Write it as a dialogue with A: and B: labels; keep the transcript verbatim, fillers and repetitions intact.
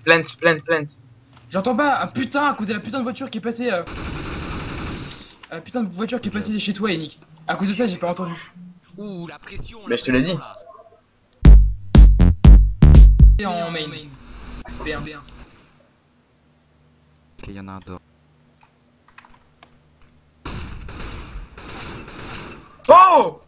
A: Plant, plant, plant.
B: J'entends pas un putain à cause de la putain de voiture qui est passée. Euh... La putain de voiture qui est passée chez toi, Yannick. À cause de ça, j'ai pas entendu.
C: Ouh, la pression.
A: Bah, je te l'ai dit.
B: Et en main. B un, B un.
D: Ok, y'en a un dehors.
A: Oh!